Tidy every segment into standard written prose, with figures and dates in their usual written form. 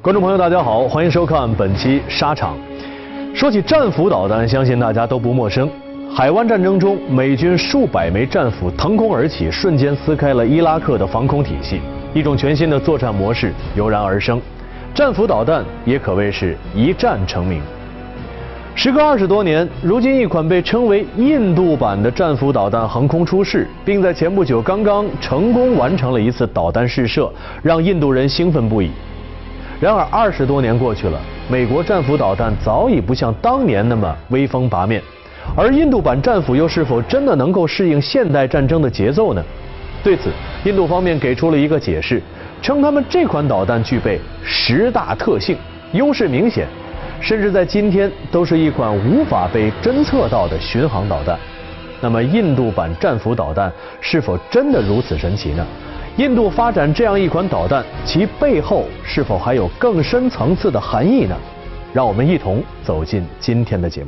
观众朋友，大家好，欢迎收看本期《沙场》。说起战斧导弹，相信大家都不陌生。海湾战争中，美军数百枚战斧腾空而起，瞬间撕开了伊拉克的防空体系，一种全新的作战模式油然而生。战斧导弹也可谓是一战成名。时隔20多年，如今一款被称为印度版的战斧导弹横空出世，并在前不久刚刚成功完成了一次导弹试射，让印度人兴奋不已。然而20多年过去了，美国战斧导弹早已不像当年那么威风拔面，而印度版战斧又是否真的能够适应现代战争的节奏呢？对此，印度方面给出了一个解释，称他们这款导弹具备10大特性，优势明显，甚至在今天都是一款无法被侦测到的巡航导弹。那么，印度版战斧导弹是否真的如此神奇呢？印度发展这样一款导弹，其背后是否还有更深层次的含义呢？让我们一同走进今天的节目。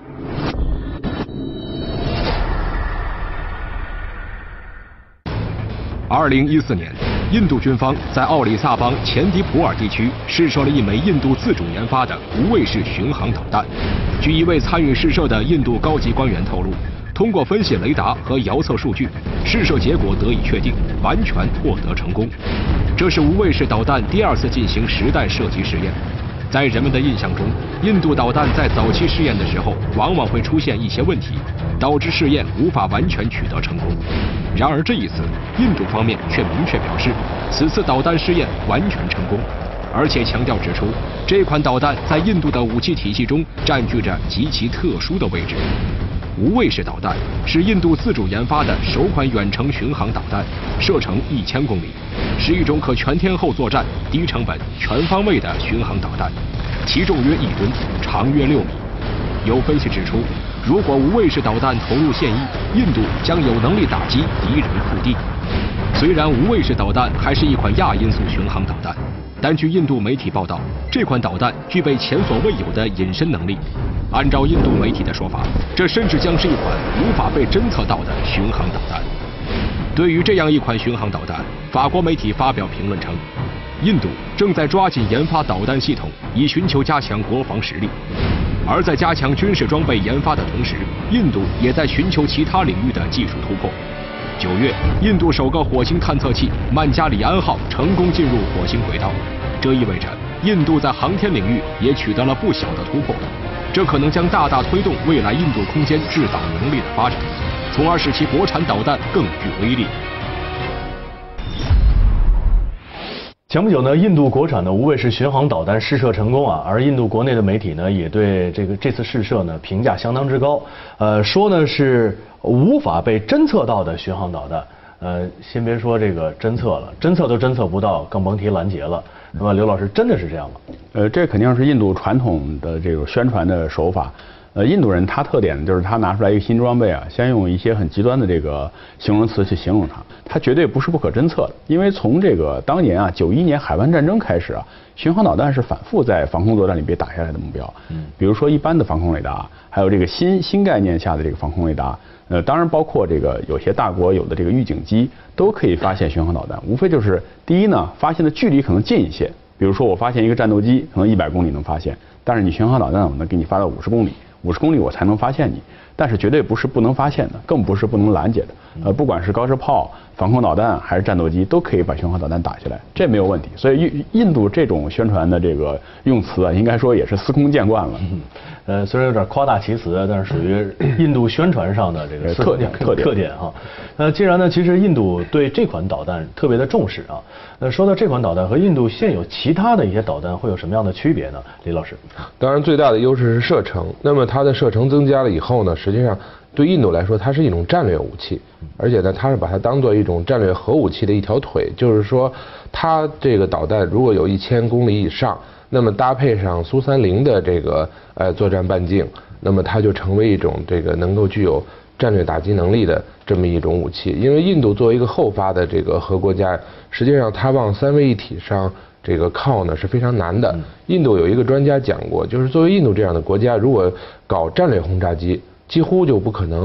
2014年，印度军方在奥里萨邦前迪普尔地区试射了一枚印度自主研发的无畏式巡航导弹。据一位参与试射的印度高级官员透露，通过分析雷达和遥测数据，试射结果得以确定，完全获得成功。这是无畏式导弹第2次进行实弹射击试验。在人们的印象中，印度导弹在早期试验的时候，往往会出现一些问题，导致试验无法完全取得成功。然而这一次，印度方面却明确表示，此次导弹试验完全成功，而且强调指出，这款导弹在印度的武器体系中占据着极其特殊的位置。无畏式导弹是印度自主研发的首款远程巡航导弹，射程1000公里，是一种可全天候作战、低成本、全方位的巡航导弹，其重约1吨，长约6米。有分析指出，如果无畏式导弹投入现役，印度将有能力打击敌人腹地。虽然无畏式导弹还是一款亚音速巡航导弹，但据印度媒体报道，这款导弹具备前所未有的隐身能力。按照印度媒体的说法，这甚至将是一款无法被侦测到的巡航导弹。对于这样一款巡航导弹，法国媒体发表评论称，印度正在抓紧研发导弹系统，以寻求加强国防实力。而在加强军事装备研发的同时，印度也在寻求其他领域的技术突破。9月，印度首个火星探测器曼加里安号成功进入火星轨道，这意味着印度在航天领域也取得了不小的突破。这可能将大大推动未来印度空间制导能力的发展，从而使其国产导弹更具威力。 前不久呢，印度国产的无畏式巡航导弹试射成功啊，而印度国内的媒体呢也对这次试射呢评价相当之高，说呢是无法被侦测到的巡航导弹。先别说这个侦测了，侦测都侦测不到，更甭提拦截了。那么刘老师，真的是这样吗？ 这肯定是印度传统的这个宣传的手法。印度人他特点就是他拿出来一个新装备啊，先用一些很极端的这个形容词去形容它，它绝对不是不可侦测的。因为从这个当年啊91年海湾战争开始啊，巡航导弹是反复在防空作战里被打下来的目标。比如说一般的防空雷达，还有这个新概念下的这个防空雷达。当然包括这个有些大国有的这个预警机都可以发现巡航导弹，无非就是第一呢，发现的距离可能近一些，比如说我发现一个战斗机可能100公里能发现，但是你巡航导弹我能给你发到50公里，50公里我才能发现你，但是绝对不是不能发现的，更不是不能拦截的。不管是高射炮、防空导弹还是战斗机，都可以把巡航导弹打下来，这没有问题。所以印度这种宣传的这个用词啊，应该说也是司空见惯了。 虽然有点夸大其词，但是属于印度宣传上的这个特点哈。既然呢，其实印度对这款导弹特别的重视啊。说到这款导弹和印度现有其他的一些导弹会有什么样的区别呢？李老师， 当然最大的优势是射程。那么它的射程增加了以后呢，实际上对印度来说，它是一种战略武器，而且呢，它是把它当做一种战略核武器的一条腿。就是说，它这个导弹如果有1000公里以上，那么搭配上苏30的这个作战半径，那么它就成为一种这个能够具有战略打击能力的这么一种武器。因为印度作为一个后发的这个核国家，实际上它往3位一体上这个靠呢是非常难的。印度有一个专家讲过，就是作为印度这样的国家，如果搞战略轰炸机，几乎就不可能。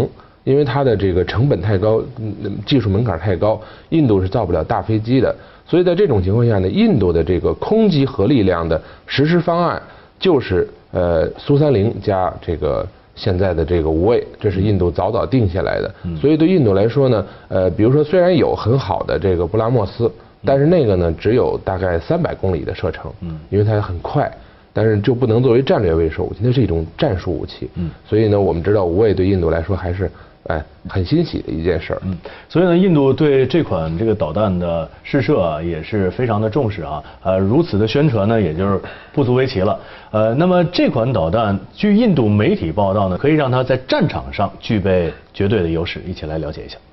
因为它的这个成本太高，技术门槛太高，印度是造不了大飞机的。所以在这种情况下呢，印度的这个空集核力量的实施方案就是苏30加这个现在的这个无畏，这是印度早早定下来的。所以对印度来说呢，比如说虽然有很好的这个布拉莫斯，但是那个呢只有大概300公里的射程，因为它很快。但是就不能作为战略威慑武器，那是一种战术武器。所以呢，我们知道无畏对印度来说还是很欣喜的一件事儿。 所以呢，印度对这款这个导弹的试射啊也是非常的重视啊。如此的宣传呢，也就是不足为奇了。那么这款导弹，据印度媒体报道呢，可以让它在战场上具备绝对的优势。一起来了解一下。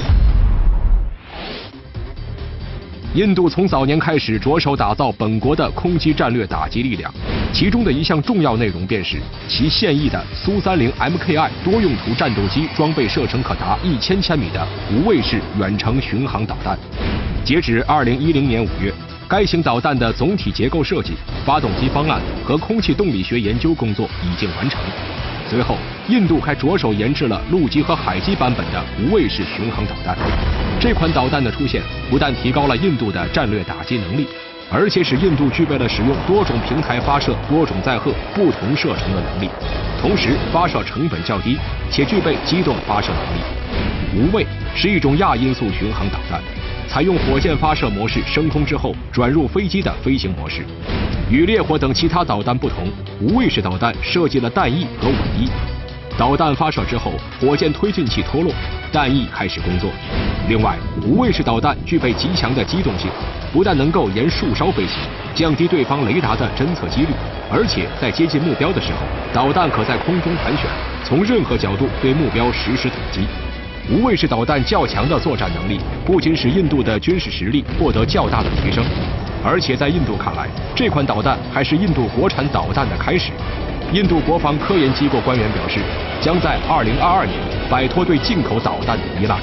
印度从早年开始着手打造本国的空基战略打击力量，其中的一项重要内容便是其现役的苏30 MKI 多用途战斗机装备射程可达1000千米的无畏式远程巡航导弹。截止2010年5月，该型导弹的总体结构设计、发动机方案和空气动力学研究工作已经完成。随后，印度还着手研制了陆基和海基版本的无畏式巡航导弹。这款导弹的出现，不但提高了印度的战略打击能力，而且使印度具备了使用多种平台发射、多种载荷、不同射程的能力，同时发射成本较低，且具备机动发射能力。无畏是一种亚音速巡航导弹，采用火箭发射模式升空之后转入飞机的飞行模式。与烈火等其他导弹不同，无畏式导弹设计了弹翼和尾翼。导弹发射之后，火箭推进器脱落，弹翼开始工作。另外，无畏式导弹具备极强的机动性，不但能够沿树梢飞行，降低对方雷达的侦测几率，而且在接近目标的时候，导弹可在空中盘旋，从任何角度对目标实施打击。无畏式导弹较强的作战能力，不仅使印度的军事实力获得较大的提升，而且在印度看来，这款导弹还是印度国产导弹的开始。印度国防科研机构官员表示，将在2022年摆脱对进口导弹的依赖。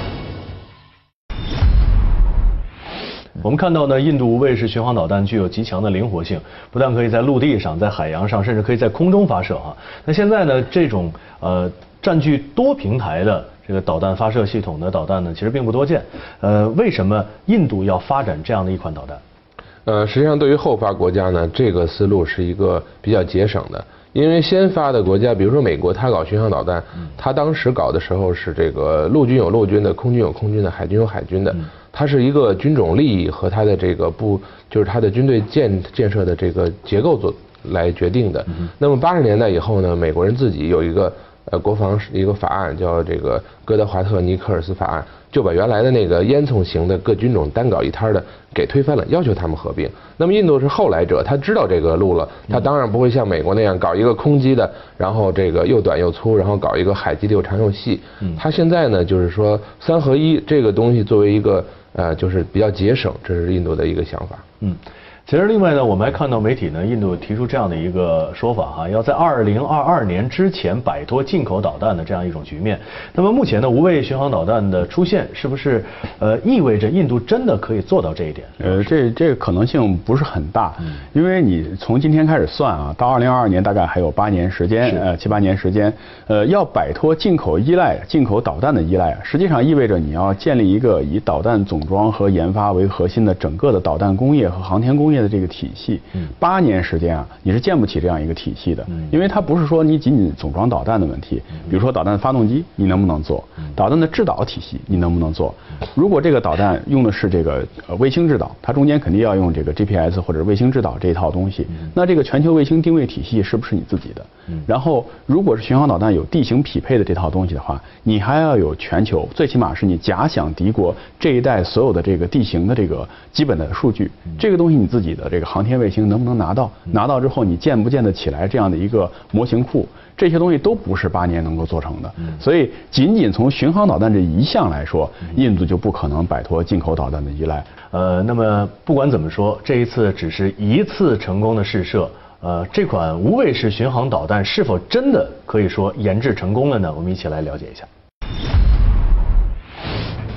我们看到呢，印度无畏式巡航导弹具有极强的灵活性，不但可以在陆地上、在海洋上，甚至可以在空中发射啊。那现在呢，这种占据多平台的这个导弹发射系统的导弹呢，其实并不多见。为什么印度要发展这样的一款导弹？ 实际上对于后发国家呢，这个思路是一个比较节省的。因为先发的国家，比如说美国，它搞巡航导弹，它当时搞的时候是这个陆军有陆军的，空军有空军的，海军有海军的，它是一个军种利益和它的这个就是它的军队建设的这个结构来决定的。那么80年代以后呢，美国人自己有一个国防一个法案，叫这个哥德华特尼克尔斯法案，就把原来的那个烟囱型的各军种单搞一摊的给推翻了，要求他们合并。那么印度是后来者，他知道这个路了，他当然不会像美国那样搞一个空机的，然后这个又短又粗，然后搞一个海基的又长又细。他现在呢，就是说3合1这个东西作为一个就是比较节省，这是印度的一个想法。 其实另外呢，我们还看到媒体呢，印度提出这样的一个说法哈，要在2022年之前摆脱进口导弹的这样一种局面。那么目前呢，无畏巡航导弹的出现，是不是意味着印度真的可以做到这一点？ 这个可能性不是很大，因为你从今天开始算啊，到2022年大概还有8年时间，7、8年时间，要摆脱进口导弹的依赖，实际上意味着你要建立一个以导弹总装和研发为核心的整个的导弹工业和航天工业的这个体系。8年时间啊，你是建不起这样一个体系的，因为它不是说你仅仅总装导弹的问题，比如说导弹发动机你能不能做，导弹的制导体系你能不能做。如果这个导弹用的是这个卫星制导，它中间肯定要用这个 GPS 或者卫星制导这一套东西，那这个全球卫星定位体系是不是你自己的？然后如果是巡航导弹有地形匹配的这套东西的话，你还要有全球，最起码是你假想敌国这一代所有的这个地形的这个基本的数据，这个东西你自己的这个航天卫星能不能拿到？拿到之后你建不建得起来这样的一个模型库？这些东西都不是8年能够做成的，所以仅仅从巡航导弹这一项来说，印度就不可能摆脱进口导弹的依赖。 那么不管怎么说，这一次只是一次成功的试射，这款无畏式巡航导弹是否真的可以说研制成功了呢？我们一起来了解一下。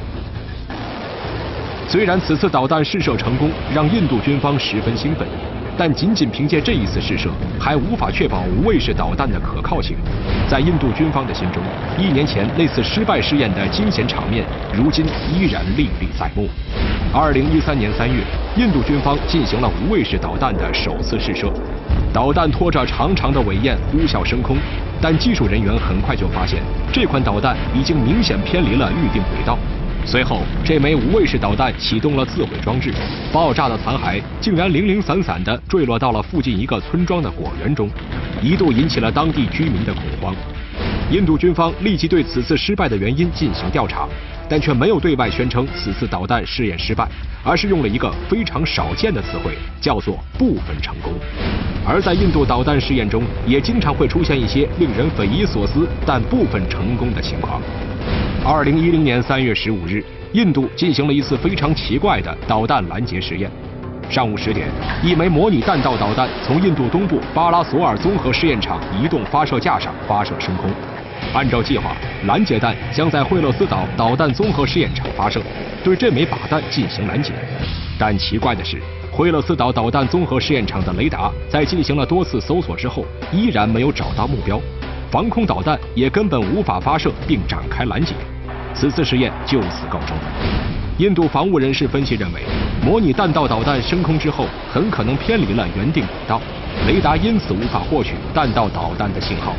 虽然此次导弹试射成功，让印度军方十分兴奋。 但仅仅凭借这一次试射，还无法确保无畏式导弹的可靠性。在印度军方的心中，1年前那次失败试验的惊险场面，如今依然历历在目。2013年3月，印度军方进行了无畏式导弹的首次试射，导弹拖着长长的尾焰呼啸升空，但技术人员很快就发现，这款导弹已经明显偏离了预定轨道。随后，这枚无畏式导弹启动了自毁装置，爆炸的残骸竟然零零散散地坠落到了附近一个村庄的果园中，一度引起了当地居民的恐慌。印度军方立即对此次失败的原因进行调查，但却没有对外宣称此次导弹试验失败，而是用了一个非常少见的词汇，叫做部分成功。而在印度导弹试验中，也经常会出现一些令人匪夷所思但部分成功的情况。2010年3月15日，印度进行了一次非常奇怪的导弹拦截实验。上午10点，一枚模拟弹道导弹从印度东部巴拉索尔综合试验场移动发射架上发射升空。按照计划，拦截弹将在惠勒斯岛导弹综合试验场发射，对这枚靶弹进行拦截。但奇怪的是，惠勒斯岛导弹综合试验场的雷达在进行了多次搜索之后，依然没有找到目标，防空导弹也根本无法发射并展开拦截。此次实验就此告终。印度防务人士分析认为，模拟弹道导弹升空之后，很可能偏离了原定轨道，雷达因此无法获取弹道导弹的信号。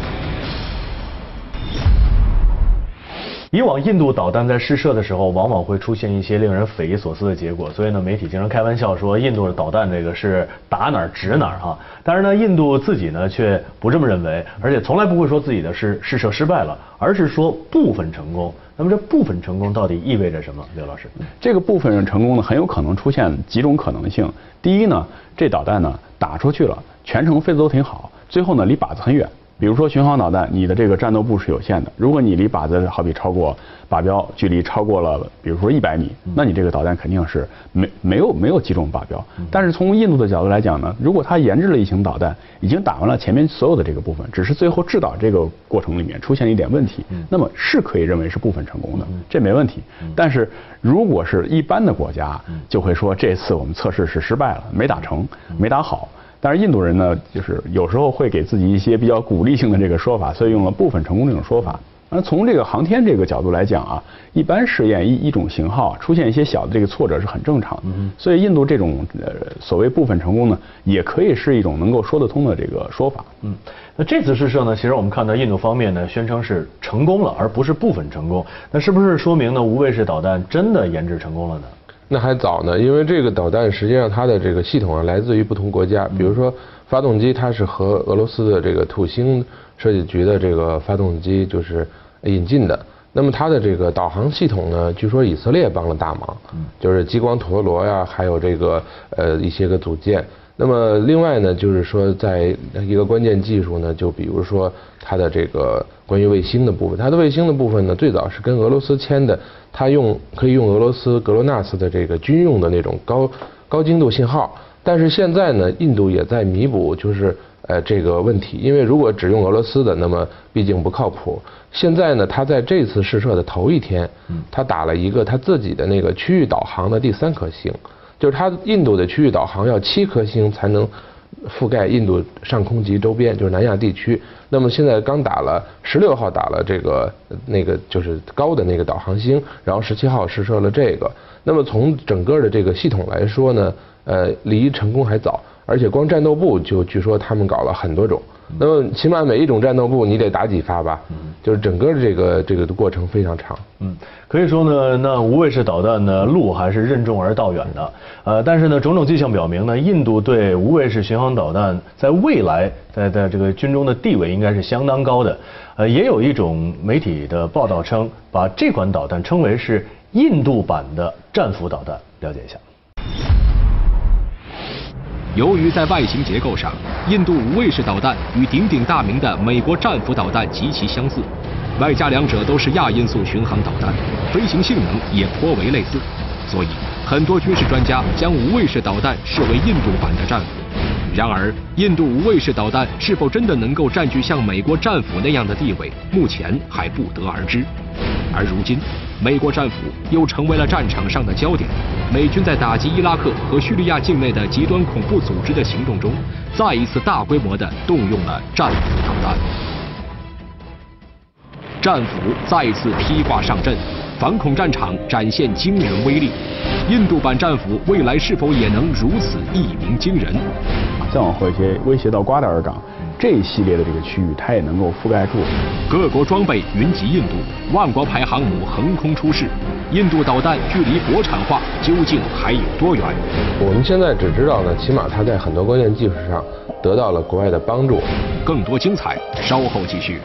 以往印度导弹在试射的时候，往往会出现一些令人匪夷所思的结果，所以呢，媒体经常开玩笑说，印度的导弹这个是打哪儿指哪儿哈。但是呢，印度自己呢却不这么认为，而且从来不会说自己的试射失败了，而是说部分成功。那么这部分成功到底意味着什么？刘老师， 这个部分成功呢，很有可能出现几种可能性。第一呢，这导弹呢打出去了，全程飞得都挺好，最后呢离靶子很远。比如说巡航导弹，你的这个战斗部是有限的，如果你离靶子好比超过靶标距离超过了，比如说100米，那你这个导弹肯定是没有击中靶标。但是从印度的角度来讲呢，如果它研制了一型导弹，已经打完了前面所有的这个部分，只是最后制导这个过程里面出现了一点问题，那么是可以认为是部分成功的，这没问题。但是如果是一般的国家，就会说这次我们测试是失败了，没打成，没打好。但是印度人呢，就是有时候会给自己一些比较鼓励性的这个说法，所以用了部分成功这种说法。那从这个航天这个角度来讲啊，一般试验一种型号出现一些小的这个挫折是很正常的。所以印度这种所谓部分成功呢，也可以是一种能够说得通的这个说法。 那这次试射呢，其实我们看到印度方面呢宣称是成功了，而不是部分成功。那是不是说明呢无畏式导弹真的研制成功了呢？ 那还早呢，因为这个导弹实际上它的这个系统啊来自于不同国家，比如说发动机它是和俄罗斯的这个土星设计局的这个发动机就是引进的。那么它的这个导航系统呢，据说以色列帮了大忙，就是激光陀螺呀，还有这个一些个组件。那么另外呢，就是说在一个关键技术呢，就比如说它的这个关于卫星的部分，它的卫星的部分呢，最早是跟俄罗斯签的，它可以用俄罗斯格罗纳斯的这个军用的那种高精度信号，但是现在呢，印度也在弥补就是这个问题，因为如果只用俄罗斯的，那么毕竟不靠谱。现在呢，他在这次试射的头一天，他打了一个他自己的那个区域导航的第3颗星。就是它印度的区域导航要7颗星才能覆盖印度上空及周边，就是南亚地区。那么现在刚打了16号打了这个那个就是高的那个导航星，然后17号试射了这个。那么从整个的这个系统来说呢，离成功还早，而且光战斗部就据说他们搞了很多种。那么起码每一种战斗部你得打几发吧，就是整个的这个过程非常长。 可以说呢，那无畏式导弹呢路还是任重而道远的。但是呢，种种迹象表明呢，印度对无畏式巡航导弹在未来在这个军中的地位应该是相当高的。也有一种媒体的报道称，把这款导弹称为是印度版的战斧导弹。了解一下。 由于在外形结构上，印度无畏式导弹与鼎鼎大名的美国战斧导弹极其相似，外加两者都是亚音速巡航导弹，飞行性能也颇为类似，所以很多军事专家将无畏式导弹视为印度版的战斧。然而，印度无畏式导弹是否真的能够占据像美国战斧那样的地位，目前还不得而知。而如今， 美国战俘又成为了战场上的焦点。美军在打击伊拉克和叙利亚境内的极端恐怖组织的行动中，再一次大规模地动用了战斧导弹。战斧再一次披挂上阵，反恐战场展现惊人威力。印度版战斧未来是否也能如此一鸣惊人？ 再往后一些，威胁到瓜达尔港这一系列的这个区域，它也能够覆盖住。 各国装备云集印度，万国牌航母横空出世。印度导弹距离国产化究竟还有多远？ 我们现在只知道呢，起码它在很多关键技术上得到了国外的帮助。 更多精彩，稍后继续。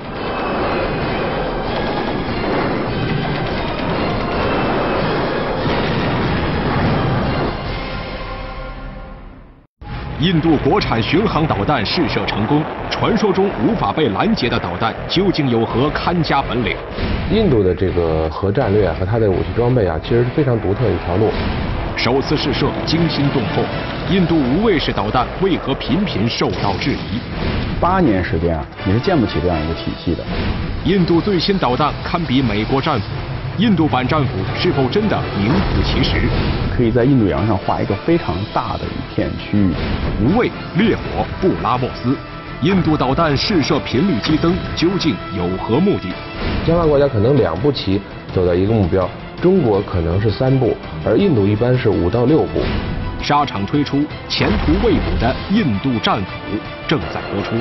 印度国产巡航导弹试射成功，传说中无法被拦截的导弹究竟有何看家本领？ 印度的这个核战略和它的武器装备其实是非常独特的一条路。 首次试射惊心动魄，印度无畏式导弹为何频频受到质疑 ？8年时间你是建不起这样一个体系的。 印度最新导弹堪比美国战斧，印度版战斧是否真的名副其实？ 可以在印度洋上画一个非常大的一片区域。 无畏、烈火、布拉莫斯，印度导弹试射频率激增，究竟有何目的？ 其他国家可能2步棋走到一个目标，中国可能是3步，而印度一般是5到6步。 沙场推出前途未卜的印度战斧，正在播出。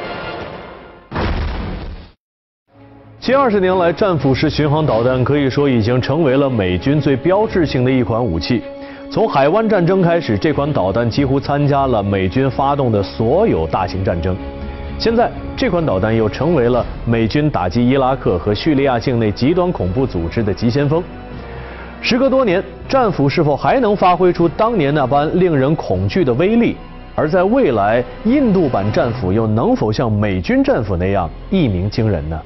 近20年来，战斧式巡航导弹可以说已经成为了美军最标志性的一款武器。从海湾战争开始，这款导弹几乎参加了美军发动的所有大型战争。现在，这款导弹又成为了美军打击伊拉克和叙利亚境内极端恐怖组织的急先锋。时隔多年，战斧是否还能发挥出当年那般令人恐惧的威力？而在未来，印度版战斧又能否像美军战斧那样一鸣惊人呢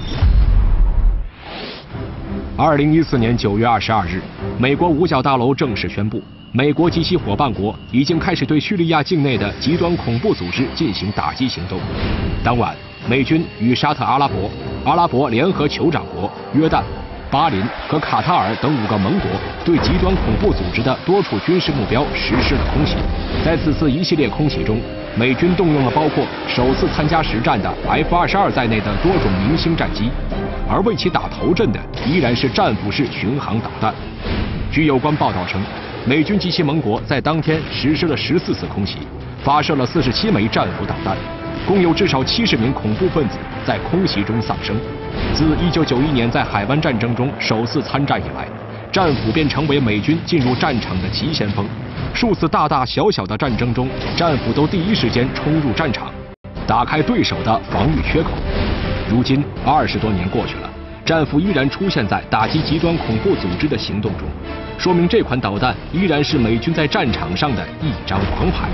？2014年9月22日，美国五角大楼正式宣布，美国及其伙伴国已经开始对叙利亚境内的极端恐怖组织进行打击行动。当晚，美军与沙特阿拉伯、阿拉伯联合酋长国、约旦、巴林和卡塔尔等5个盟国对极端恐怖组织的多处军事目标实施了空袭。在此次一系列空袭中，美军动用了包括首次参加实战的 F-22在内的多种明星战机，而为其打头阵的依然是战斧式巡航导弹。据有关报道称，美军及其盟国在当天实施了14次空袭，发射了47枚战斧导弹，共有至少70名恐怖分子在空袭中丧生。自1991年在海湾战争中首次参战以来，战斧便成为美军进入战场的急先锋。数次大大小小的战争中，战斧都第一时间冲入战场，打开对手的防御缺口。如今20多年过去了，战斧依然出现在打击极端恐怖组织的行动中，说明这款导弹依然是美军在战场上的一张王牌。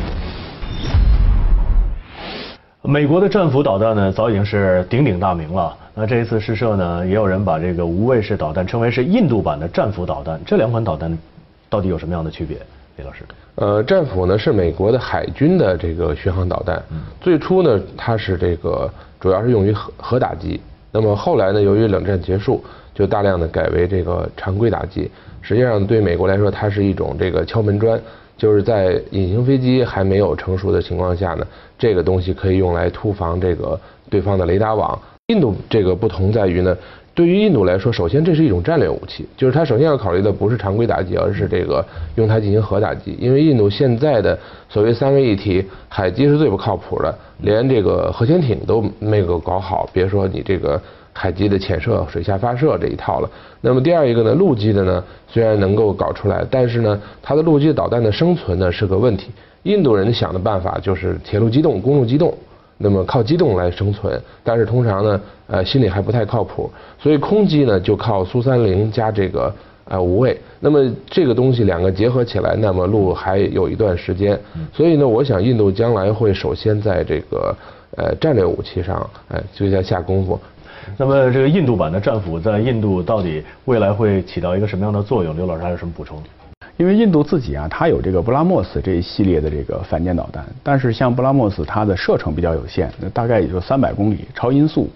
美国的战斧导弹呢，早已经是鼎鼎大名了。那这一次试射呢，也有人把这个无畏式导弹称为是印度版的战斧导弹。这2款导弹到底有什么样的区别？李老师， 战斧呢是美国的海军的这个巡航导弹。最初呢，它是这个主要是用于核打击。那么后来呢，由于冷战结束，就大量的改为这个常规打击。实际上对美国来说，它是一种这个敲门砖。就是在隐形飞机还没有成熟的情况下呢，这个东西可以用来突防这个对方的雷达网。印度这个不同在于呢，对于印度来说，首先这是一种战略武器，就是它首先要考虑的不是常规打击，而是这个用它进行核打击。因为印度现在的所谓3位一体，海基是最不靠谱的，连这个核潜艇都没有搞好，别说你这个海基的潜射、水下发射这一套了。那么第二一个呢，陆基的呢虽然能够搞出来，但是呢，它的陆基导弹的生存呢是个问题。印度人想的办法就是铁路机动、公路机动，那么靠机动来生存，但是通常呢，心里还不太靠谱，所以空机呢就靠苏30加这个无畏。那么这个东西2个结合起来，那么路还有一段时间。所以呢，我想印度将来会首先在这个战略武器上就要下功夫。 那么这个印度版的战斧在印度到底未来会起到一个什么样的作用？刘老师还有什么补充？ 因为印度自己它有这个布拉莫斯这一系列的这个反舰导弹，但是像布拉莫斯它的射程比较有限，大概也就300公里，超音速。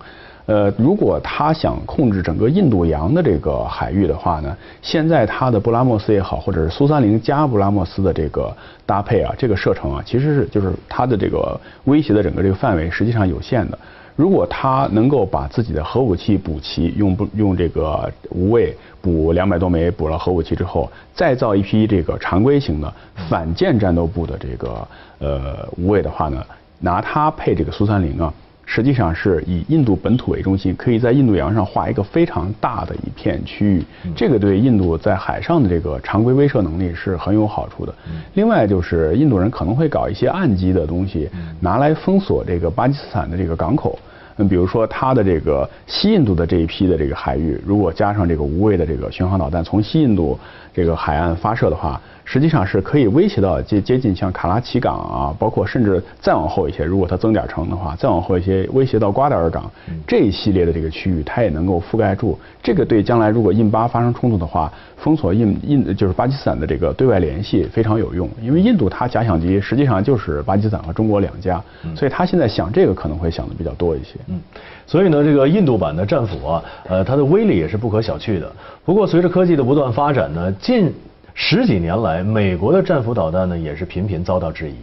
如果他想控制整个印度洋的这个海域的话呢，现在他的布拉莫斯也好，或者是苏30加布拉莫斯的这个搭配啊，这个射程啊，其实是就是它的这个威胁的整个这个范围实际上有限的。如果他能够把自己的核武器补齐，用这个无畏补200多枚补了核武器之后，再造一批这个常规型的反舰战斗部的这个无畏的话呢，拿它配这个苏30啊，实际上是以印度本土为中心，可以在印度洋上画一个非常大的一片区域，这个对印度在海上的这个常规威慑能力是很有好处的。另外就是印度人可能会搞一些岸基的东西，拿来封锁这个巴基斯坦的这个港口。比如说它的这个西印度的这一批的这个海域，如果加上这个无畏的这个巡航导弹从西印度这个海岸发射的话，实际上是可以威胁到接近像卡拉奇港啊，包括甚至再往后一些，如果它增点程的话，再往后一些威胁到瓜达尔港这一系列的这个区域，它也能够覆盖住。这个对将来如果印巴发生冲突的话，封锁就是巴基斯坦的这个对外联系非常有用。因为印度它假想敌实际上就是巴基斯坦和中国2家，所以他现在想这个可能会想的比较多一些。 所以呢，这个印度版的战斧啊，它的威力也是不可小觑的。不过随着科技的不断发展呢，近10几年来，美国的战斧导弹呢也是频频遭到质疑。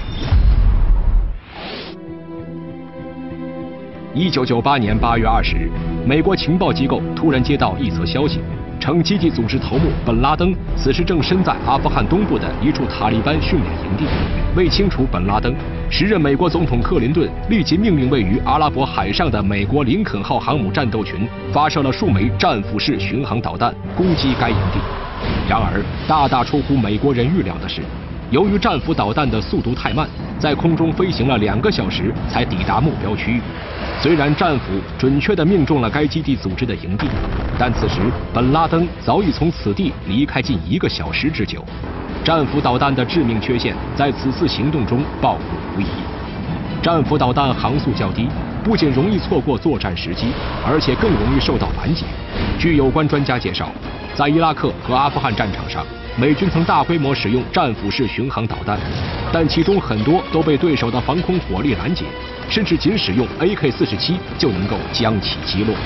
1998年8月20日，美国情报机构突然接到一则消息，称基地组织头目本拉登此时正身在阿富汗东部的一处塔利班训练营地。为清除本拉登，时任美国总统克林顿立即命令位于阿拉伯海上的美国林肯号航母战斗群发射了数枚战斧式巡航导弹攻击该营地。然而，大大出乎美国人预料的是，由于战斧导弹的速度太慢，在空中飞行了2个小时才抵达目标区域。虽然战斧准确地命中了该基地组织的营地，但此时本拉登早已从此地离开近1个小时之久。战斧导弹的致命缺陷在此次行动中暴露无遗。战斧导弹航速较低，不仅容易错过作战时机，而且更容易受到拦截。据有关专家介绍，在伊拉克和阿富汗战场上，美军曾大规模使用战斧式巡航导弹，但其中很多都被对手的防空火力拦截，甚至仅使用 AK-47就能够将其击落。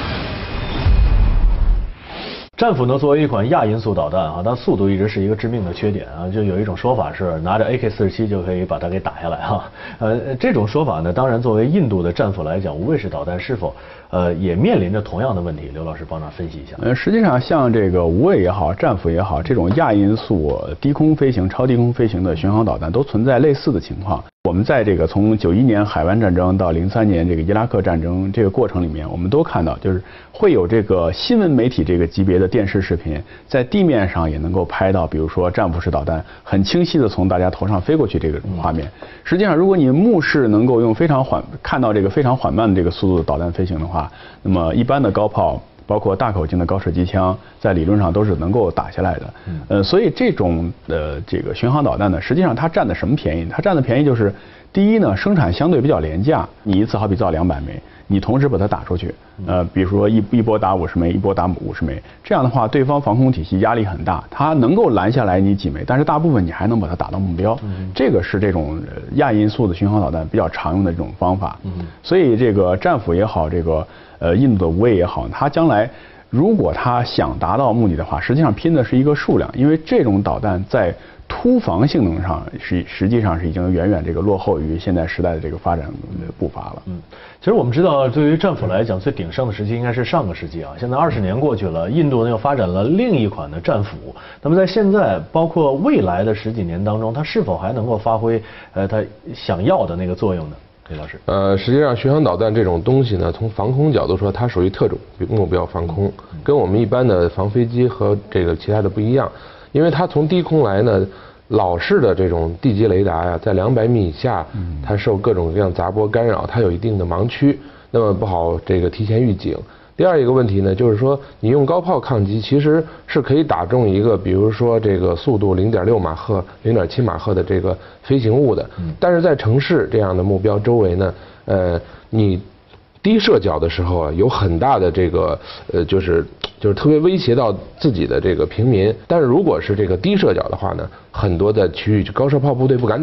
战斧呢，作为一款亚音速导弹它速度一直是一个致命的缺点啊。就有一种说法是，拿着 AK-47就可以把它给打下来哈。这种说法呢，当然作为印度的战斧来讲，无畏式导弹是否也面临着同样的问题？刘老师帮着分析一下。 实际上像这个无畏也好，战斧也好，这种亚音速低空飞行、超低空飞行的巡航导弹都存在类似的情况。我们在这个从91年海湾战争到03年这个伊拉克战争这个过程里面，我们都看到，就是会有这个新闻媒体这个级别的电视视频，在地面上也能够拍到，比如说战斧式导弹很清晰的从大家头上飞过去这个画面。实际上，如果你目视能够用看到这个非常缓慢的这个速度的导弹飞行的话，那么一般的高炮，包括大口径的高射机枪，在理论上都是能够打下来的。所以这种这个巡航导弹呢，实际上它占的什么便宜？它占的便宜就是，第一呢，生产相对比较廉价，你一次好比造200枚，你同时把它打出去，比如说一波打50枚，一波打50枚，这样的话，对方防空体系压力很大，它能够拦下来你几枚，但是大部分你还能把它打到目标。这个是这种亚音速的巡航导弹比较常用的这种方法。所以这个战斧也好，这个印度的无畏也好，它将来如果它想达到目的的话，实际上拼的是一个数量，因为这种导弹在突防性能上实际上是已经远远这个落后于现在时代的这个发展步伐了。 其实我们知道，对于战斧来讲，最鼎盛的时期应该是上个世纪啊。现在20年过去了，印度呢又发展了另一款的战斧。那么在现在，包括未来的10几年当中，它是否还能够发挥它想要的那个作用呢？李老师， 实际上巡航导弹这种东西呢，从防空角度说，它属于特种目标防空，跟我们一般的防飞机和这个其他的不一样，因为它从低空来呢。老式的这种地基雷达呀，在200米以下，它受各种各样杂波干扰，它有一定的盲区，那么不好这个提前预警。第二一个问题呢，就是说你用高炮抗击，其实是可以打中一个，比如说这个速度0.6马赫、0.7马赫的这个飞行物的，但是在城市这样的目标周围呢，你低射角的时候啊，有很大的这个就是特别威胁到自己的这个平民。但是如果是这个低射角的话呢，很多的区域高射炮部队不敢打，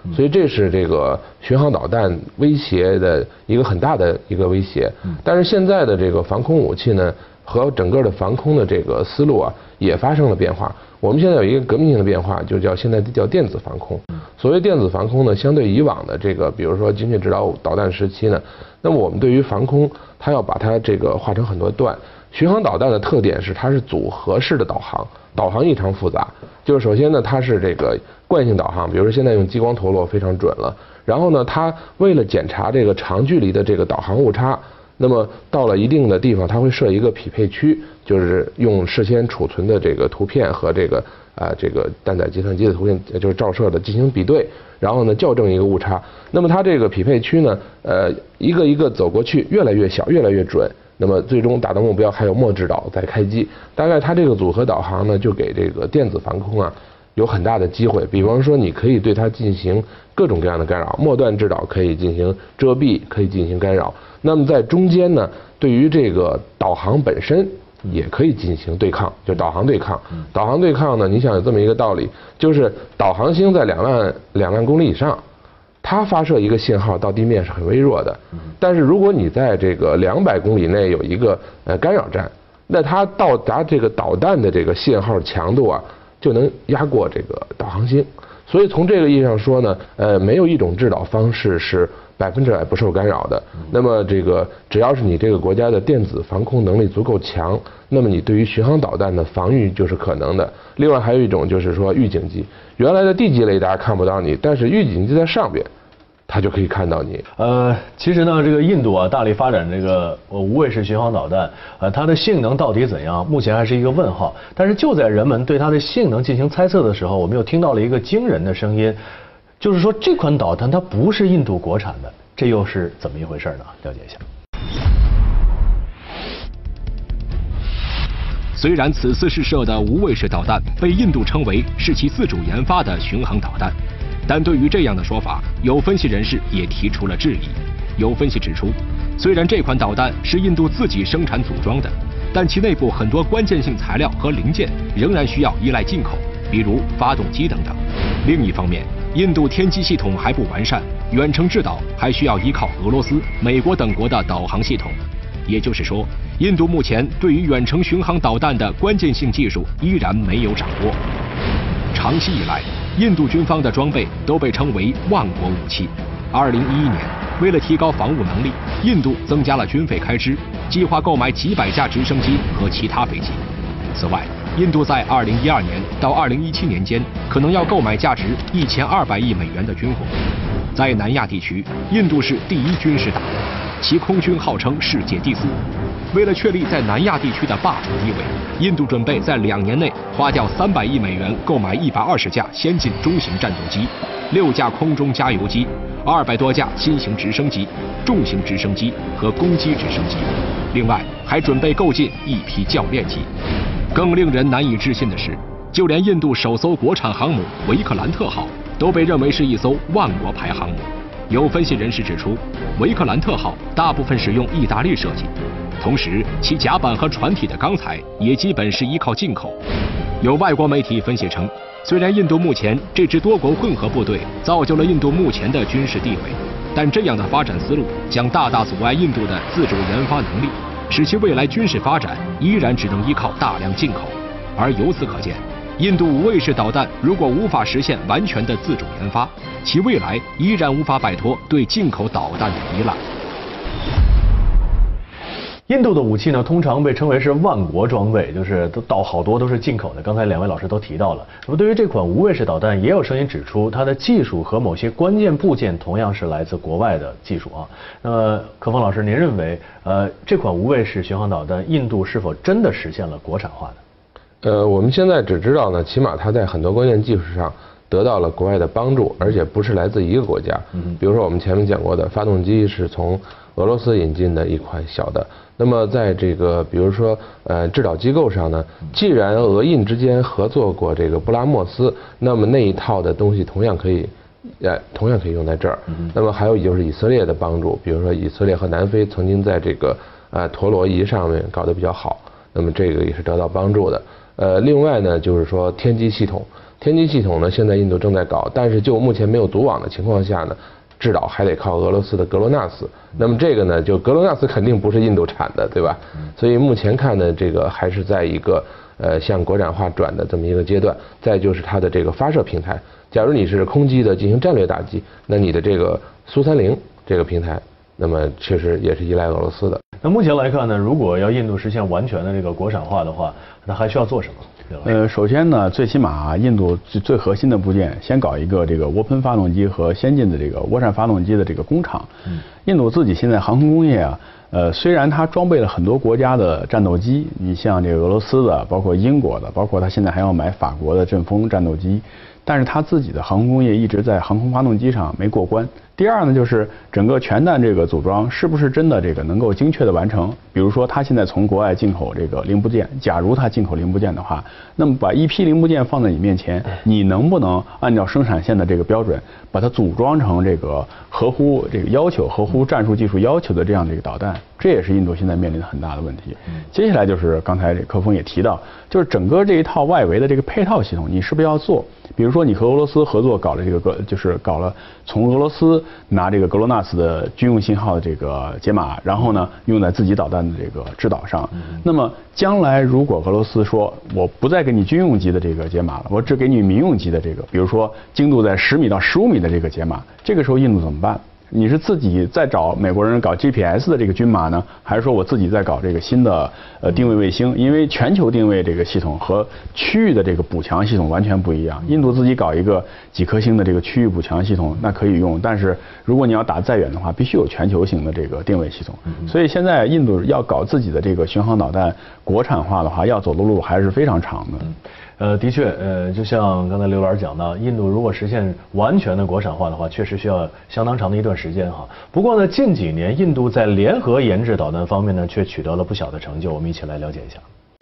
所以这是这个巡航导弹威胁的一个很大的一个威胁。但是现在的这个防空武器呢，和整个的防空的这个思路啊，也发生了变化。我们现在有一个革命性的变化，就现在叫电子防空。所谓电子防空呢，相对以往的这个，比如说精确制导导弹时期呢，那么我们对于防空，它要把它这个划成很多段。巡航导弹的特点是它是组合式的导航，导航异常复杂。就是首先呢，它是这个惯性导航，比如说现在用激光陀螺非常准了。然后呢，它为了检查这个长距离的这个导航误差，那么到了一定的地方，它会设一个匹配区，就是用事先储存的这个图片和这个担载计算机的图片，就是照射的进行比对，然后呢校正一个误差。那么它这个匹配区呢，一个一个走过去，越来越小，越来越准。那么最终达到目标还有末制导再开机。大概它这个组合导航呢，就给这个电子防空啊有很大的机会。比方说，你可以对它进行各种各样的干扰，末段制导可以进行遮蔽，可以进行干扰。那么在中间呢，对于这个导航本身也可以进行对抗，就导航对抗。导航对抗呢，你想有这么一个道理，就是导航星在2万公里以上，它发射一个信号到地面是很微弱的。但是如果你在这个200公里内有一个干扰站，那它到达这个导弹的这个信号强度啊，就能压过这个导航星。所以从这个意义上说呢，没有一种制导方式是100%不受干扰的。那么这个只要是你这个国家的电子防空能力足够强，那么你对于巡航导弹的防御就是可能的。另外还有一种就是说预警机，原来的地基雷达看不到你，但是预警机在上边，它就可以看到你。 其实呢，这个印度啊大力发展这个无畏式巡航导弹，它的性能到底怎样，目前还是一个问号。但是就在人们对它的性能进行猜测的时候，我们又听到了一个惊人的声音，就是说这款导弹它不是印度国产的，这又是怎么一回事呢？了解一下。 虽然此次试射的无畏式导弹被印度称为是其自主研发的巡航导弹，但对于这样的说法，有分析人士也提出了质疑。有分析指出，虽然这款导弹是印度自己生产组装的，但其内部很多关键性材料和零件仍然需要依赖进口，比如发动机等等。另一方面，印度天基系统还不完善，远程制导还需要依靠俄罗斯、美国等国的导航系统。也就是说，印度目前对于远程巡航导弹的关键性技术依然没有掌握。长期以来，印度军方的装备都被称为万国武器。2011年，为了提高防务能力，印度增加了军费开支，计划购买几百架直升机和其他飞机。此外，印度在2012年到2017年间可能要购买价值1200亿美元的军火。在南亚地区，印度是第一军事大国，其空军号称世界第4。为了确立在南亚地区的霸主地位，印度准备在2年内花掉300亿美元购买120架先进中型战斗机、6架空中加油机、200多架新型直升机、重型直升机和攻击直升机。另外，还准备购进一批教练机。更令人难以置信的是，就连印度首艘国产航母维克兰特号都被认为是一艘万国牌航母。有分析人士指出，维克兰特号大部分使用意大利设计，同时其甲板和船体的钢材也基本是依靠进口。有外国媒体分析称，虽然印度目前这支多国混合部队造就了印度目前的军事地位，但这样的发展思路将大大阻碍印度的自主研发能力，使其未来军事发展依然只能依靠大量进口。而由此可见，印度无畏式导弹如果无法实现完全的自主研发，其未来依然无法摆脱对进口导弹的依赖。 印度的武器呢，通常被称为是万国装备，就是好多都是进口的。刚才2位老师都提到了。那么对于这款无畏式导弹，也有声音指出，它的技术和某些关键部件同样是来自国外的技术啊。那么柯峰老师，您认为这款无畏式巡航导弹，印度是否真的实现了国产化呢？ 我们现在只知道呢，起码它在很多关键技术上得到了国外的帮助，而且不是来自一个国家。比如说我们前面讲过的，发动机是从俄罗斯引进的一款小的。那么在这个比如说制导机构上呢，既然俄印之间合作过这个布拉莫斯，那么那一套的东西同样可以用在这儿。那么还有就是以色列的帮助，比如说以色列和南非曾经在这个陀螺仪上面搞得比较好，那么这个也是得到帮助的。另外呢，就是说天基系统， 天基系统呢，现在印度正在搞，但是就目前没有组网的情况下呢，制导还得靠俄罗斯的格罗纳斯。那么这个呢，就格罗纳斯肯定不是印度产的，对吧？所以目前看呢，这个还是在一个向国产化转的这么一个阶段。再就是它的这个发射平台，假如你是空基的进行战略打击，那你的这个苏30这个平台，那么确实也是依赖俄罗斯的。 那目前来看呢，如果要印度实现完全的这个国产化的话，那还需要做什么？ 首先呢，最起码印度最核心的部件，先搞一个这个涡喷发动机和先进的这个涡扇发动机的这个工厂。印度自己现在航空工业啊，虽然它装备了很多国家的战斗机，你像这个俄罗斯的，包括英国的，包括它现在还要买法国的阵风战斗机，但是它自己的航空工业一直在航空发动机上没过关。第二呢，就是整个全弹这个组装是不是真的这个能够精确的完成？比如说，它现在从国外进口这个零部件，假如它进口零部件的话，那么把一批零部件放在你面前，你能不能按照生产线的这个标准，把它组装成这个合乎这个要求、合乎战术技术要求的这样的一个导弹？这也是印度现在面临的很大的问题。接下来就是刚才柯峰也提到，就是整个这一套外围的这个配套系统，你是不是要做？比如说，你和俄罗斯合作搞了这个就是搞了从俄罗斯拿这个格罗纳斯的军用信号的这个解码，然后呢用在自己导弹的这个制导上。那么将来如果俄罗斯说我不再给你军用级的这个解码了，我只给你民用级的这个，比如说精度在10米到15米的这个解码，这个时候印度怎么办？你是自己在找美国人搞 GPS 的这个军码呢，还是说我自己在搞这个新的定位卫星？因为全球定位这个系统和区域的这个补强系统完全不一样。印度自己搞一个几颗星的这个区域补强系统，那可以用，但是如果你要打再远的话，必须有全球型的这个定位系统。所以现在印度要搞自己的这个巡航导弹国产化的话，要走的路还是非常长的。 的确，就像刚才刘老师讲到，印度如果实现完全的国产化的话，确实需要相当长的一段时间哈。不过呢，近几年印度在联合研制导弹方面呢，却取得了不小的成就。我们一起来了解一下。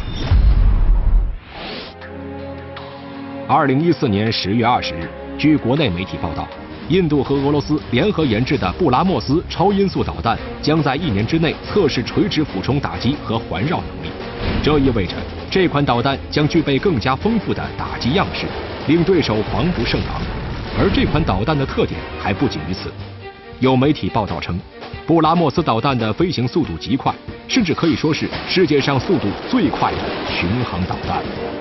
2014年10月20日，据国内媒体报道，印度和俄罗斯联合研制的布拉莫斯超音速导弹将在1年之内测试垂直俯冲打击和环绕能力。这意味着这款导弹将具备更加丰富的打击样式，令对手防不胜防。而这款导弹的特点还不仅于此。有媒体报道称，布拉莫斯导弹的飞行速度极快，甚至可以说是世界上速度最快的巡航导弹。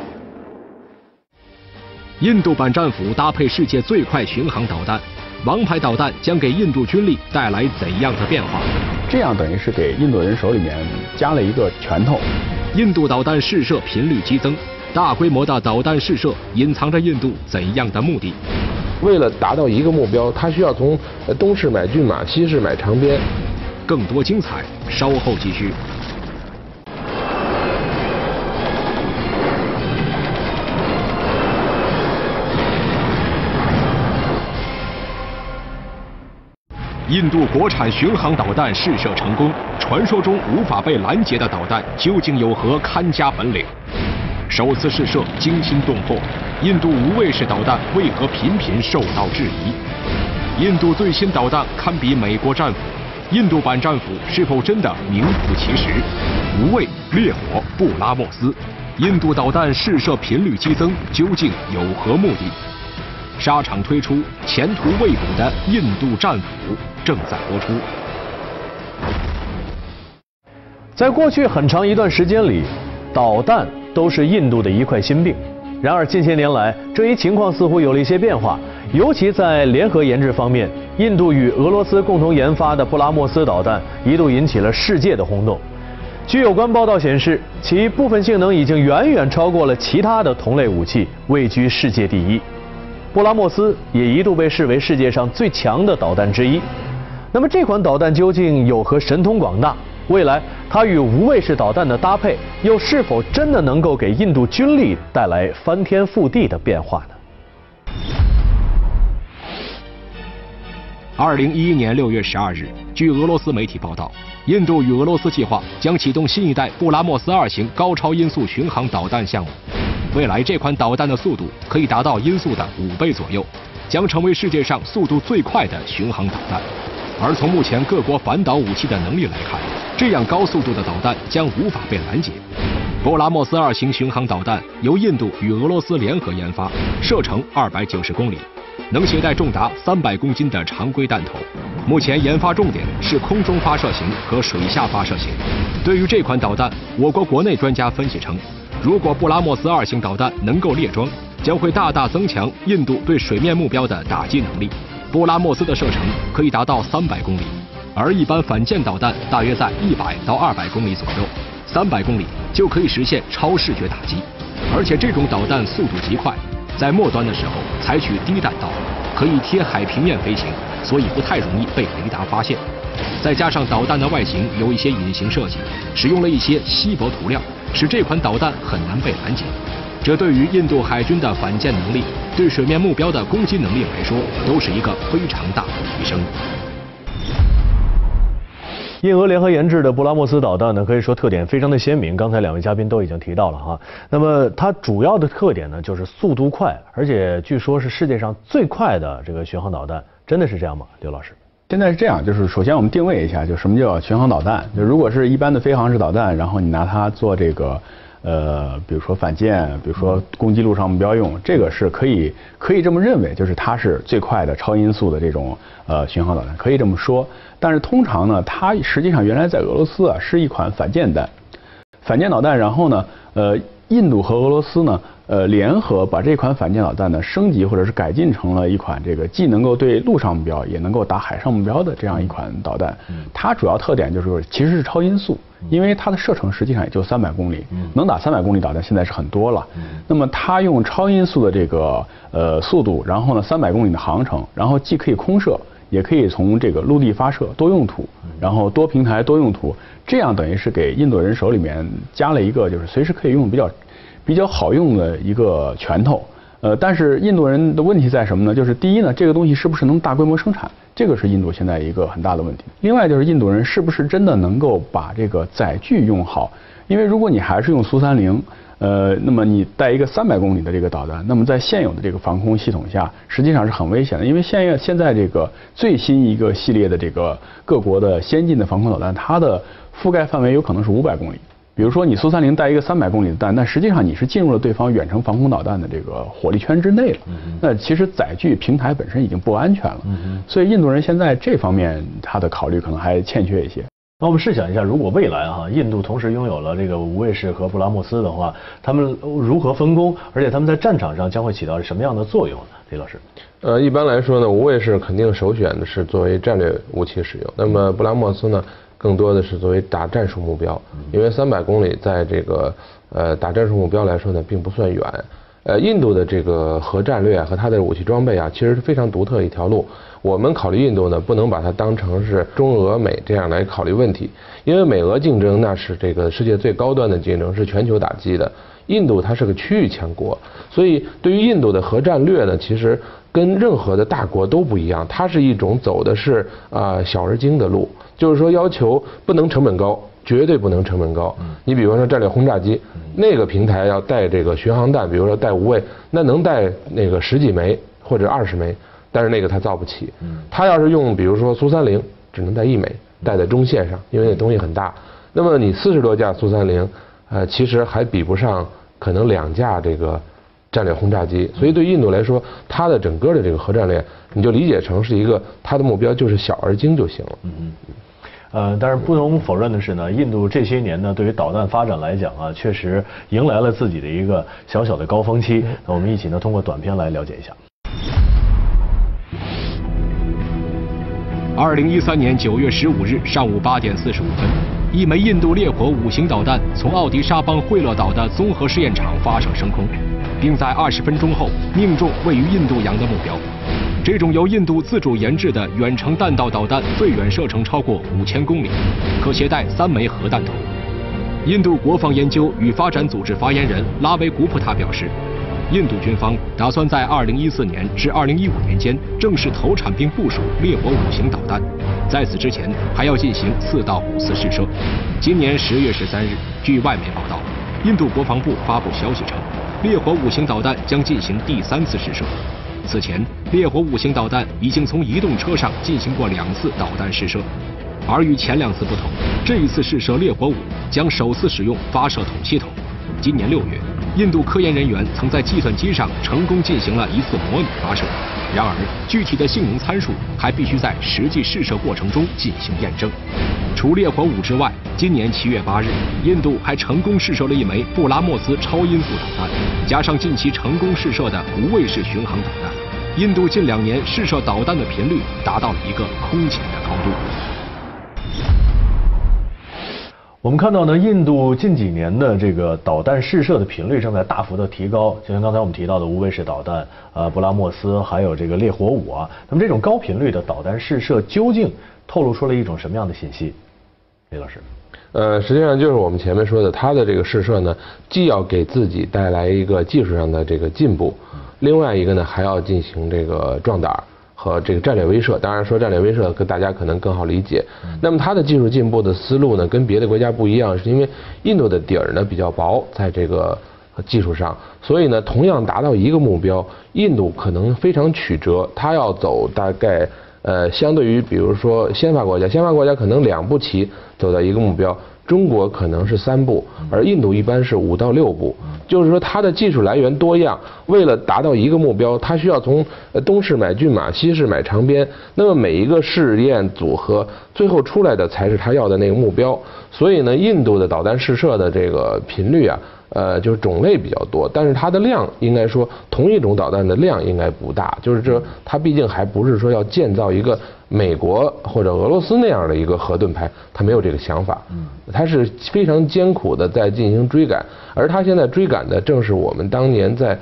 印度版战斧搭配世界最快巡航导弹，王牌导弹将给印度军力带来怎样的变化？ 这样等于是给印度人手里面加了一个拳头。 印度导弹试射频率激增，大规模的导弹试射隐藏着印度怎样的目的？ 为了达到一个目标，它需要从东市买骏马，西市买长鞭。 更多精彩，稍后继续。印度国产巡航导弹试射成功，传说中无法被拦截的导弹究竟有何看家本领？首次试射惊心动魄，印度无畏式导弹为何频频受到质疑？印度最新导弹堪比美国战斧，印度版战斧是否真的名副其实？无畏、烈火、布拉莫斯，印度导弹试射频率激增，究竟有何目的？沙场推出前途未卜的印度战斧，正在播出。 在过去很长一段时间里，导弹都是印度的一块心病。然而近些年来，这一情况似乎有了一些变化，尤其在联合研制方面，印度与俄罗斯共同研发的布拉莫斯导弹一度引起了世界的轰动。据有关报道显示，其部分性能已经远远超过了其他的同类武器，位居世界第一。布拉莫斯也一度被视为世界上最强的导弹之一。那么这款导弹究竟有何神通广大？未来它与无畏式导弹的搭配，又是否真的能够给印度军力带来翻天覆地的变化呢 ？2011年6月12日，据俄罗斯媒体报道，印度与俄罗斯计划将启动新一代布拉莫斯2型高超音速巡航导弹项目。未来这款导弹的速度可以达到音速的5倍左右，将成为世界上速度最快的巡航导弹。而从目前各国反导武器的能力来看，这样高速度的导弹将无法被拦截。 波拉莫斯2型巡航导弹由印度与俄罗斯联合研发，射程290公里，能携带重达300公斤的常规弹头。目前研发重点是空中发射型和水下发射型。对于这款导弹，我国国内专家分析称，如果布拉莫斯2型导弹能够列装，将会大大增强印度对水面目标的打击能力。布拉莫斯的射程可以达到300公里，而一般反舰导弹大约在100到200公里左右，300公里就可以实现超视觉打击。而且这种导弹速度极快，在末端的时候采取低弹道，可以贴海平面飞行，所以不太容易被雷达发现。再加上导弹的外形有一些隐形设计，使用了一些稀薄涂料，使这款导弹很难被拦截。这对于印度海军的反舰能力，对水面目标的攻击能力来说，都是一个非常大的提升。 印俄联合研制的布拉莫斯导弹呢，可以说特点非常的鲜明。刚才2位嘉宾都已经提到了哈。那么它主要的特点呢，就是速度快，而且据说是世界上最快的这个巡航导弹，真的是这样吗？刘老师？ 现在是这样，就是首先我们定位一下，就什么叫巡航导弹。就如果是一般的飞行式导弹，然后你拿它做这个比如说反舰，比如说攻击陆上目标用，这个是可以这么认为，就是它是最快的超音速的这种巡航导弹，可以这么说。但是通常呢，它实际上原来在俄罗斯啊是一款反舰导弹，然后呢，印度和俄罗斯呢，联合把这款反舰导弹呢升级或者是改进成了一款这个既能够对陆上目标也能够打海上目标的这样一款导弹。它主要特点就是其实是超音速，因为它的射程实际上也就300公里，能打300公里导弹现在是很多了。那么它用超音速的这个速度，然后呢300公里的航程，然后既可以空射，也可以从这个陆地发射，多用途，然后多平台多用途，这样等于是给印度人手里面加了一个就是随时可以用比较好用的一个拳头。但是印度人的问题在什么呢？就是第一呢，这个东西是不是能大规模生产，这个是印度现在一个很大的问题。另外就是印度人是不是真的能够把这个载具用好？因为如果你还是用苏30，那么你带一个300公里的这个导弹，那么在现有的这个防空系统下，实际上是很危险的。因为现在这个最新一个系列的这个各国的先进的防空导弹，它的覆盖范围有可能是500公里。比如说你苏30带一个300公里的弹，但实际上你是进入了对方远程防空导弹的这个火力圈之内了。那其实载具平台本身已经不安全了。所以印度人现在这方面他的考虑可能还欠缺一些。 那我们试想一下，如果未来印度同时拥有了这个无畏式和布拉莫斯的话，他们如何分工？而且他们在战场上将会起到什么样的作用呢？李老师？ 一般来说呢，无畏式肯定首选的是作为战略武器使用，那么布拉莫斯呢，更多的是作为打战术目标，因为300公里在这个打战术目标来说呢，并不算远。印度的这个核战略和它的武器装备啊，其实是非常独特一条路。我们考虑印度呢，不能把它当成是中俄美这样来考虑问题，因为美俄竞争那是这个世界最高端的竞争，是全球打击的。印度它是个区域强国，所以对于印度的核战略呢，其实跟任何的大国都不一样，它是一种走的是小而精的路，就是说要求不能成本高。绝对不能成本高。你比方说战略轰炸机，那个平台要带这个巡航弹，比如说带无畏，那能带那个10几枚或者20枚，但是那个它造不起。它要是用比如说苏30，只能带1枚，带在中线上，因为那东西很大。那么你40多架苏30，其实还比不上可能2架这个战略轰炸机。所以对印度来说，它的整个的这个核战略，你就理解成是一个它的目标就是小而精就行了。 但是不容否认的是呢，印度这些年呢，对于导弹发展来讲确实迎来了自己的一个小小的高峰期。那我们一起呢，通过短片来了解一下。 2013年9月15日上午8点45分，一枚印度烈火5型导弹从奥迪沙邦惠勒岛的综合试验场发射升空，并在20分钟后命中位于印度洋的目标。这种由印度自主研制的远程弹道导弹最远射程超过5000公里，可携带3枚核弹头。印度国防研究与发展组织发言人拉维古普塔表示，印度军方打算在2014年至2015年间正式投产并部署烈火5型导弹，在此之前还要进行4到5次试射。今年10月13日，据外媒报道，印度国防部发布消息称，烈火5型导弹将进行第3次试射。此前，烈火5型导弹已经从移动车上进行过2次导弹试射，而与前2次不同，这一次试射烈火5将首次使用发射筒系统， 今年6月，印度科研人员曾在计算机上成功进行了一次模拟发射，然而具体的性能参数还必须在实际试射过程中进行验证。除烈火5之外，今年7月8日，印度还成功试射了一枚布拉莫斯超音速导弹，加上近期成功试射的无畏式巡航导弹，印度近2年试射导弹的频率达到了一个空前的高度。 我们看到呢，印度近几年的这个导弹试射的频率正在大幅的提高，就像刚才我们提到的无畏式导弹、布拉莫斯，还有这个烈火5啊。那么这种高频率的导弹试射究竟透露出了一种什么样的信息？李老师。 实际上就是我们前面说的，它的这个试射呢，既要给自己带来一个技术上的这个进步，另外一个呢还要进行这个壮胆和这个战略威慑。当然说战略威慑跟大家可能更好理解。那么它的技术进步的思路呢，跟别的国家不一样，是因为印度的底儿呢比较薄，在这个技术上，所以呢，同样达到一个目标，印度可能非常曲折，它要走大概相对于比如说先发国家可能2步棋走到一个目标，中国可能是3步，而印度一般是5到6步。就是说它的技术来源多样，为了达到一个目标，它需要从东市买骏马，西市买长鞭，那么每一个试验组合最后出来的才是它要的那个目标。所以呢，印度的导弹试射的这个频率啊，就是种类比较多，但是它的量应该说同一种导弹的量应该不大，就是这它毕竟还不是说要建造一个美国或者俄罗斯那样的一个核盾牌，它没有这个想法，它是非常艰苦的在进行追赶，而它现在追赶的正是我们当年在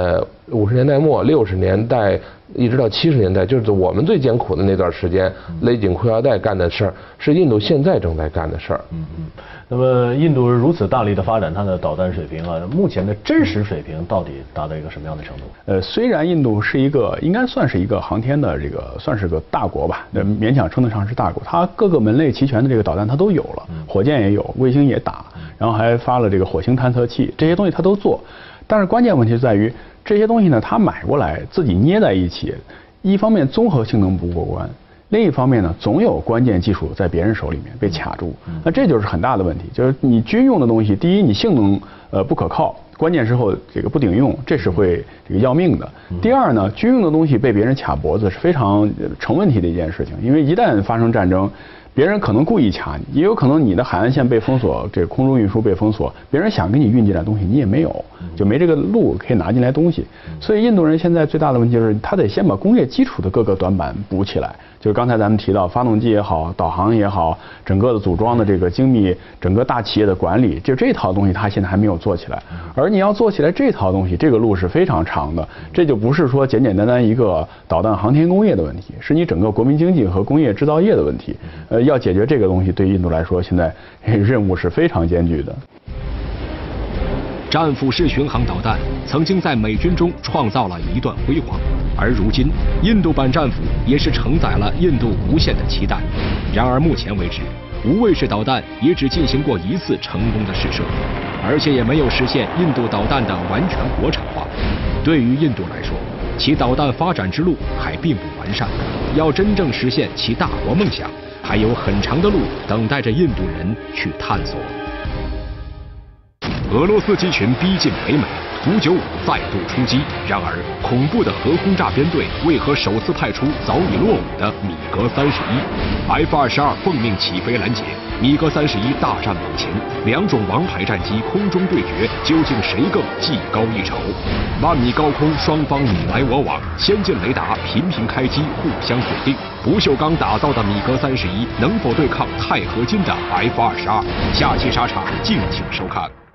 50年代末60年代一直到70年代，就是我们最艰苦的那段时间，勒紧裤腰带干的事儿，是印度现在正在干的事儿。 那么印度如此大力的发展它的导弹水平啊，目前的真实水平到底达到一个什么样的程度？ 虽然印度是一个应该算是一个航天的这个算是个大国吧，勉强称得上是大国，它各个门类齐全的这个导弹它都有了，火箭也有，卫星也打，然后还发了这个火星探测器，这些东西它都做。但是关键问题在于这些东西呢，它买过来自己捏在一起，一方面综合性能不过关，另一方面呢，总有关键技术在别人手里面被卡住，那这就是很大的问题。就是你军用的东西，第一你性能不可靠，关键时候这个不顶用，这是会这个要命的。第二呢，军用的东西被别人卡脖子是非常成问题的一件事情，因为一旦发生战争，别人可能故意卡你，也有可能你的海岸线被封锁，这个空中运输被封锁，别人想给你运进来东西你也没有，就没这个路可以拿进来东西。所以印度人现在最大的问题就是他得先把工业基础的各个短板补起来。就是刚才咱们提到发动机也好，导航也好，整个的组装的这个精密，整个大企业的管理，就这套东西他现在还没有做起来。而你要做起来这套东西，这个路是非常长的，这就不是说简简单单一个导弹航天工业的问题，是你整个国民经济和工业制造业的问题。要解决这个东西，对印度来说，现在任务是非常艰巨的。 战斧式巡航导弹曾经在美军中创造了一段辉煌，而如今印度版战斧也是承载了印度无限的期待。然而目前为止，无畏式导弹也只进行过1次成功的试射，而且也没有实现印度导弹的完全国产化。对于印度来说，其导弹发展之路还并不完善，要真正实现其大国梦想，还有很长的路等待着印度人去探索。俄罗斯机群逼近北美，图95再度出击。然而，恐怖的核轰炸编队为何首次派出早已落伍的米格31？F-22奉命起飞拦截，米格31大战猛禽，2种王牌战机空中对决，究竟谁更技高一筹？10000米高空，双方你来我往，先进雷达频频开机，互相锁定。不锈钢打造的米格31能否对抗钛合金的 F-22？下期沙场敬请收看。